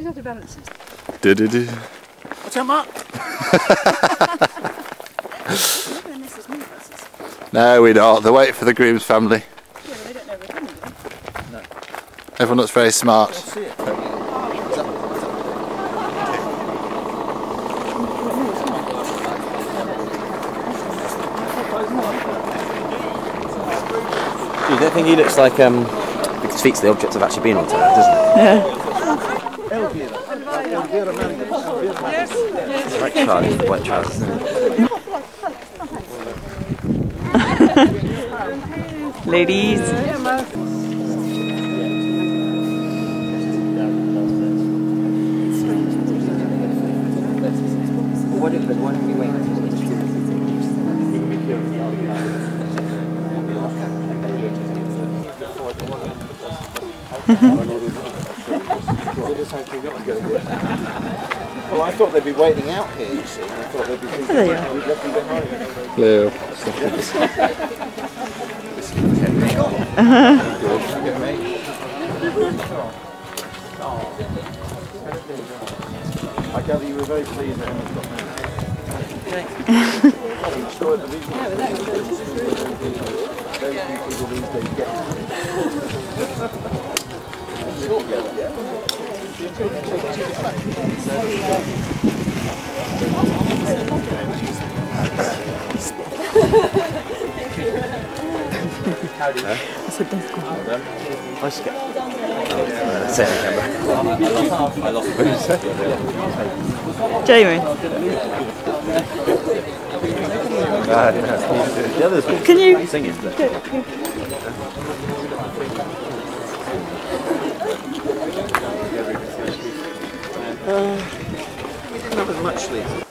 how to balance it. Do-do-do. What's that, Mark? No, we're not. They're waiting for the groom's family. Yeah, they don't know we're coming, do they? No. Everyone looks very smart. I'll see it. You don't think he looks like because defeats the object of actually being on tour, doesn't it? Yeah. White trousers, white trousers, isn't it? Ladies. Well, I thought they'd be waiting out here, you see. I thought they'd be thinking we'd left them behind. Hello. I gather you were very pleased that Emma's got married. I'm sure the reason very few people these days get Howdy. That's a death call. Nice to get. That's it, I lost what you said. Jamie. The others Can you sing it? We didn't have as much sleep.